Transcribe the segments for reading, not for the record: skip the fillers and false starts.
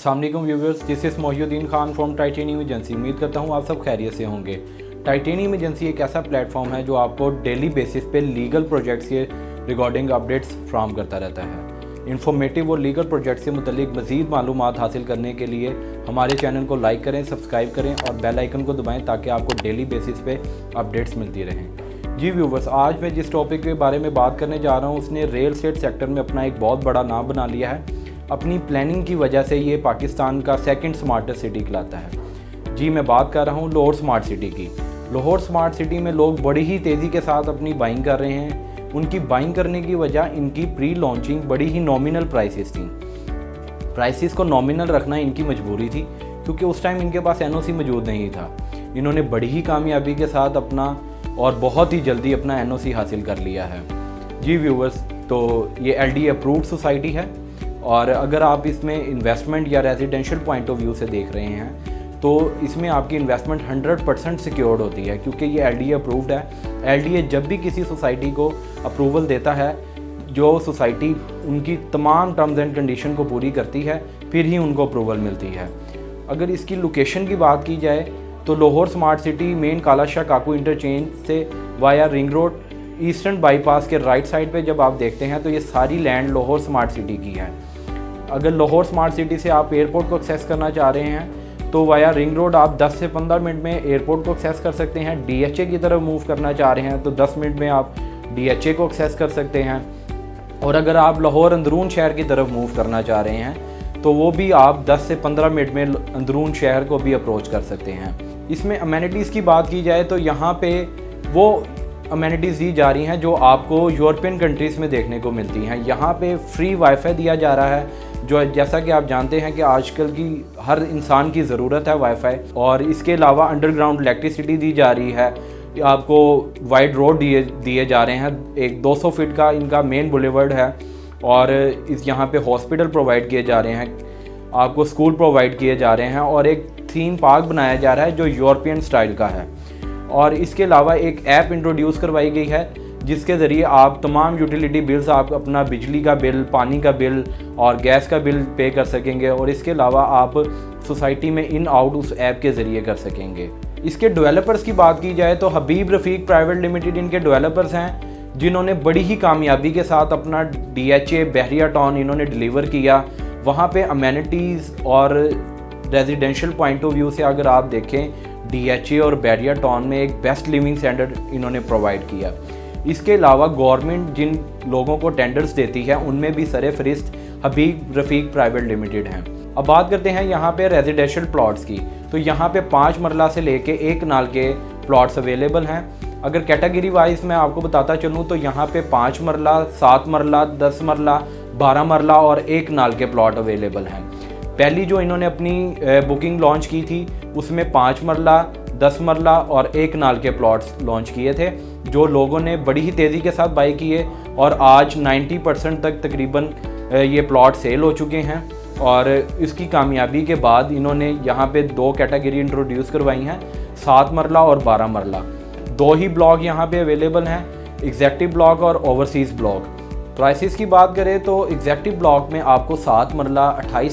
अस्सलाम वालेकुम viewers, this is Mohiuddin Khan from Titanium agency. उम्मीद करता हूँ आप सब खैरियत से होंगे। टाइटेनियम एजेंसी एक ऐसा प्लेटफॉर्म है जो आपको डेली बेसिस पे लीगल प्रोजेक्ट्स के रिगार्डिंग अपडेट्स फ्राहम करता रहता है। इन्फॉर्मेटिव और लीगल प्रोजेक्ट से मुतल्लिक मज़ीद मालूमात हासिल करने के लिए हमारे चैनल को लाइक करें, सब्सक्राइब करें और बेल आइकन को दबाएं ताकि आपको डेली बेसिस पे अपडेट्स मिलती रहें। जी व्यूवर्स, आज मैं जिस टॉपिक के बारे में बात करने जा रहा हूँ उसने रियल एस्टेट सेक्टर में अपना एक बहुत बड़ा नाम बना लिया है। अपनी प्लानिंग की वजह से ये पाकिस्तान का सेकंड स्मार्टेस्ट सिटी कहलाता है। जी मैं बात कर रहा हूँ लाहौर स्मार्ट सिटी की। लाहौर स्मार्ट सिटी में लोग बड़ी ही तेज़ी के साथ अपनी बाइंग कर रहे हैं। उनकी बाइंग करने की वजह इनकी प्री लॉन्चिंग बड़ी ही नॉमिनल प्राइसेस थी। प्राइसेस को नॉमिनल रखना इनकी मजबूरी थी क्योंकि उस टाइम इनके पास एनओसी मौजूद नहीं था। इन्होंने बड़ी ही कामयाबी के साथ अपना और बहुत ही जल्दी अपना एनओसी हासिल कर लिया है। जी व्यूवर्स, तो ये एलडी अप्रूव्ड सोसाइटी है और अगर आप इसमें इन्वेस्टमेंट या रेजिडेंशियल पॉइंट ऑफ व्यू से देख रहे हैं तो इसमें आपकी इन्वेस्टमेंट 100% सिक्योर्ड होती है क्योंकि ये एलडीए अप्रूव्ड है। एलडीए जब भी किसी सोसाइटी को अप्रूवल देता है, जो सोसाइटी उनकी तमाम टर्म्स एंड कंडीशन को पूरी करती है, फिर ही उनको अप्रूवल मिलती है। अगर इसकी लोकेशन की बात की जाए तो Lahore smart city main Kala Shah Kaku interchange से via ring road eastern bypass के राइट साइड पे जब आप देखते हैं तो ये सारी लैंड लाहौर स्मार्ट सिटी की है। अगर लाहौर स्मार्ट सिटी से आप एयरपोर्ट को एक्सेस करना चाह रहे हैं तो वाया रिंग रोड आप 10 से 15 मिनट में एयरपोर्ट को एक्सेस कर सकते हैं। डीएचए की तरफ मूव करना चाह रहे हैं तो 10 मिनट में आप डीएचए को एक्सेस कर सकते हैं। और अगर आप लाहौर अंदरून शहर की तरफ मूव करना चाह रहे हैं तो वो भी आप 10 से 15 मिनट में अंदरून शहर को भी अप्रोच कर सकते हैं। इसमें अमेनिटीज़ की बात की जाए तो यहाँ पे वो अमेनिटीज़ दी जा रही हैं जो आपको यूरोपियन कंट्रीज़ में देखने को मिलती हैं। यहाँ पे फ्री वाईफाई दिया जा रहा है, जो जैसा कि आप जानते हैं कि आजकल की हर इंसान की ज़रूरत है वाईफाई। और इसके अलावा अंडरग्राउंड इलेक्ट्रिसिटी दी जा रही है। आपको वाइड रोड दिए जा रहे हैं। एक 200 फीट का इनका मेन बुलेवर्ड है और इस यहाँ पे हॉस्पिटल प्रोवाइड किए जा रहे हैं, आपको स्कूल प्रोवाइड किए जा रहे हैं और एक थीम पार्क बनाया जा रहा है जो यूरोपियन स्टाइल का है। और इसके अलावा एक ऐप इंट्रोड्यूस करवाई गई है जिसके ज़रिए आप तमाम यूटिलिटी बिल्स, आप अपना बिजली का बिल, पानी का बिल और गैस का बिल पे कर सकेंगे। और इसके अलावा आप सोसाइटी में इन आउट उस ऐप के ज़रिए कर सकेंगे। इसके डेवलपर्स की बात की जाए तो हबीब रफ़ीक प्राइवेट लिमिटेड इनके डेवलपर्स हैं जिन्होंने बड़ी ही कामयाबी के साथ अपना डीएचए बहरिया टाउन इन्होंने डिलीवर किया। वहाँ पे अमेनिटीज़ और रेजिडेंशियल पॉइंट ऑफ व्यू से अगर आप देखें, डीएचए और बहरिया टाउन में एक बेस्ट लिविंग स्टैंडर्ड इन्होंने प्रोवाइड किया। इसके अलावा गवर्नमेंट जिन लोगों को टेंडर्स देती है उनमें भी सरफहरिस्त हबीब रफ़ीक प्राइवेट लिमिटेड हैं। अब बात करते हैं यहाँ पे रेजिडेंशियल प्लॉट्स की। तो यहाँ पे 5 मरला से लेके 1 नाल के प्लॉट्स अवेलेबल हैं। अगर कैटेगरी वाइज मैं आपको बताता चलूँ तो यहाँ पे 5 मरला, 7 मरला, 10 मरला, 12 मरला और 1 नाल के प्लॉट अवेलेबल हैं। पहली जो इन्होंने अपनी बुकिंग लॉन्च की थी उसमें 5 मरला, 10 मरला और 1 नाल के प्लॉट्स लॉन्च किए थे जो लोगों ने बड़ी ही तेज़ी के साथ बाई किए और आज 90% तक तकरीबन ये प्लॉट सेल हो चुके हैं। और इसकी कामयाबी के बाद इन्होंने यहाँ पे 2 कैटेगरी इंट्रोड्यूस करवाई हैं, 7 मरला और 12 मरला। 2 ही ब्लॉक यहाँ पे अवेलेबल हैं, एग्जेक्टिव ब्लॉक और ओवरसीज़ ब्लॉक। प्राइसेस की बात करें तो एग्जेक्टिव ब्लॉक में आपको 7 मरला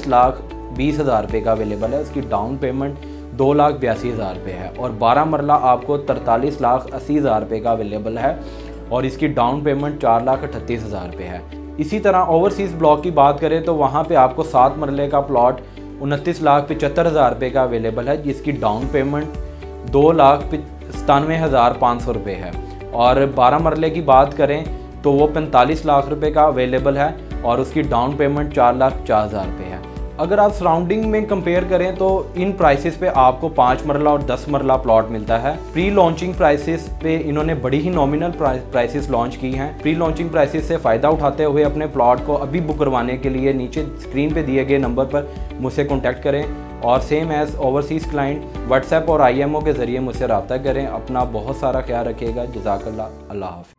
28,20,000 रुपये का अवेलेबल है। उसकी डाउन पेमेंट 2,82,000 रुपये है। और 12 मरला आपको 43,80,000 रुपये का अवेलेबल है और इसकी डाउन पेमेंट 4,38,000 रुपये है। इसी तरह ओवरसीज़ ब्लॉक की बात करें तो वहाँ पे आपको 7 मरले का प्लॉट 29,75,000 रुपये का अवेलेबल है जिसकी डाउन पेमेंट 2,97,500 रुपये है। और 12 मरले की बात करें तो वो 45 लाख रुपए का अवेलेबल है और उसकी डाउन पेमेंट 4,50,000 रुपये है। अगर आप सराउंडिंग में कंपेयर करें तो इन प्राइसेस पे आपको 5 मरला और 10 मरला प्लॉट मिलता है। प्री लॉन्चिंग प्राइसेस पे इन्होंने बड़ी ही नॉमिनल प्राइसेस लॉन्च की हैं। प्री लॉन्चिंग प्राइसेस से फ़ायदा उठाते हुए अपने प्लॉट को अभी बुक करवाने के लिए नीचे स्क्रीन पे दिए गए नंबर पर मुझसे कॉन्टैक्ट करें और same as overseas client WhatsApp और IMO के ज़रिए मुझसे रब्ता करें। अपना बहुत सारा ख्याल रखिएगा। जज़ाकल्लाह। अल्लाह हाफ़िज़।